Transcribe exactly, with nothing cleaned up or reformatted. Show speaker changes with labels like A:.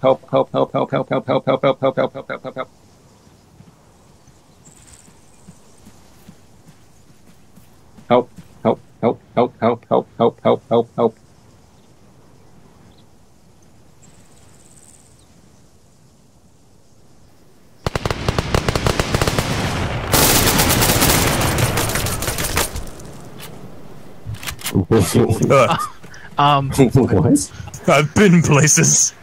A: help, help, help, help, help, help, help, help, help, help, help, help, help, help, help. Help, help, help, help, help, help, help, help, help, help.
B: Uh,
C: Um,
B: what?
D: I've been places.